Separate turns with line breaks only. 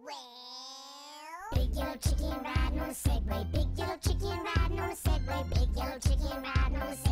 Big yellow chicken riding on a segway. Big yellow chicken riding on a segway. Big yellow chicken riding on a segway.